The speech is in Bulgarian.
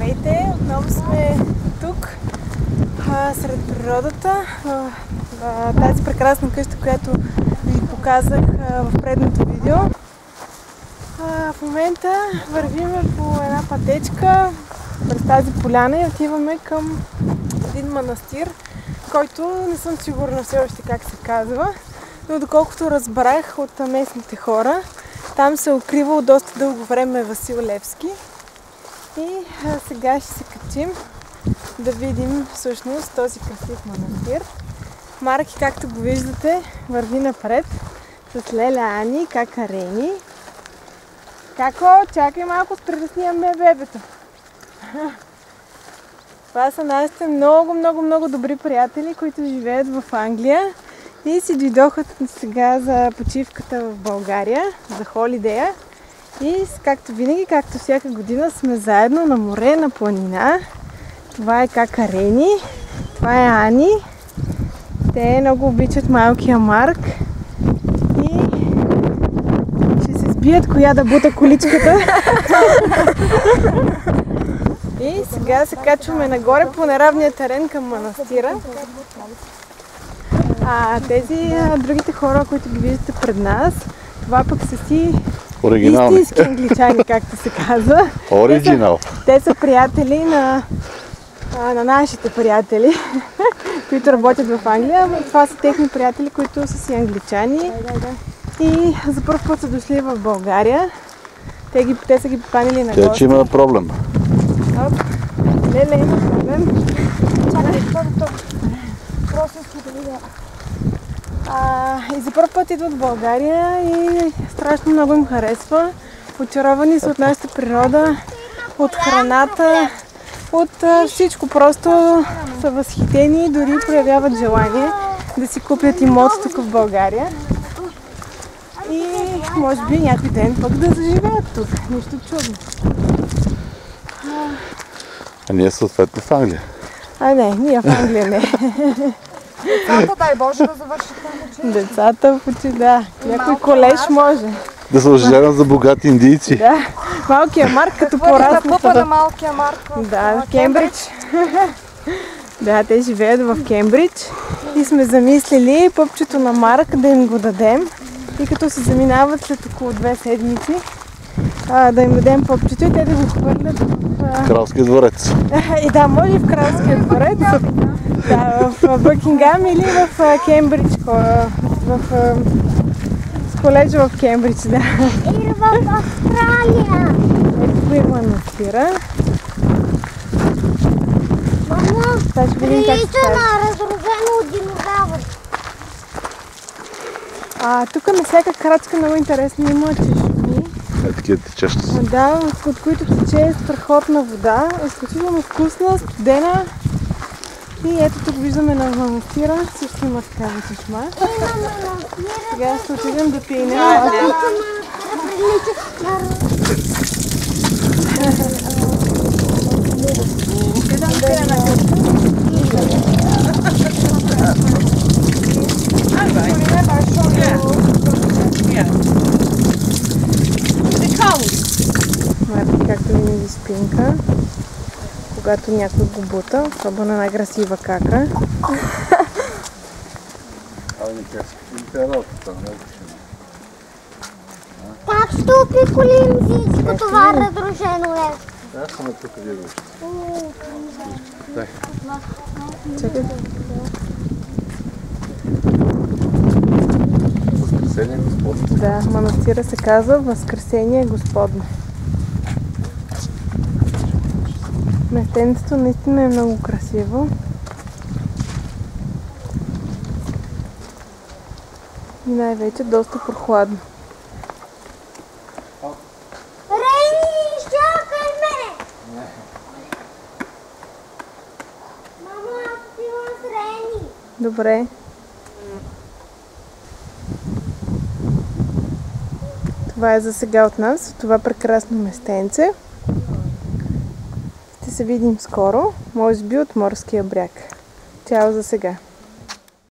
Здравейте! Отново сме тук сред природата, тази прекрасна къща, която ви показах в предното видео. В момента вървиме по една пътечка през тази поляна и отиваме към един манастир, който не съм сигурна все още как се казва, но доколкото разбрах от местните хора, там се е укривал доста дълго време Васил Левски. И сега ще се качим да видим всъщност този красив манастир. Марки, както го виждате, върви напред с Леля, Ани, Кака, Рени. Како, чакай малко, спри да снимаме бебето. Това са нашите много добри приятели, които живеят в Англия и си дойдоха сега за почивката в България, за холидея. И както винаги, както всяка година, сме заедно на море, на планина. Това е Кака, Рени, това е Ани. Те много обичат малкия Марк. И ще се сбият коя да бута количката. И сега се качваме нагоре по неравния терен към манастира. Тези другите хора, които ги виждате пред нас, това пък са си истински англичани, както се казва. Оригинал. Те са приятели на нашите приятели, които работят в Англия. Това са техни приятели, които са си англичани. И за първ път са дошли в България. Те са ги поканили на гости. Че има проблем. Леле, има проблем. Чакай, просто искам да видя. И за първ път идват в България и страшно много им харесва. Очаровани са от нашата природа, от храната, от всичко. Просто са възхитени и дори проявяват желание да си купят имот тук в България. И може би някой ден пък да заживеят тук. Нищо чудно. А ние съответно в Англия. Не, ние в Англия не. Децата, дай Боже, да завършат обучение. Децата в учи, да. Някой колеж може. Да се оженят за богати индийци. Да. Малкия Марк като порасна. Пъпа на малкия Марк. Да, в Кембридж. Да, те живеят в Кембридж. И сме замислили пъпчето на Марк да им го дадем. И като се заминават след около 2 седмици, да им дадем пъпчето и те да го хвърлят в Кралския дворец. И да, може и в Кралския дворец. Да, в Бъкингам или в Кембридж, в коледжа в Кембридж, да. Или в Австралия. Ето го има манастира. Мамо, прилича на разрушено от динозавър. Тук на всяка крачка много интересно има чешми. Такива течещи са. Да, от които тече страхотна вода. Изключително вкусна, студена. И ето тук виждаме на манастира, също има такава чешма. Сега ще отидем да пием. Марки, както винаги спинка. Когато някой го бута, особено най-красива Кака. Как ще опиколим всичко това разрушено е? Да, само тук вие вижте. Чакай. Възкресение Господне. Да, манастира се казва Възкресение Господне. Местенцето наистина е много красиво. И най-вече доста прохладно. Рени, чакай ме! Мамо, аз отивам с Рени. Добре. Това е за сега от нас, това прекрасно местенце. Ще се видим скоро, може би от морския бряг. Чао за сега!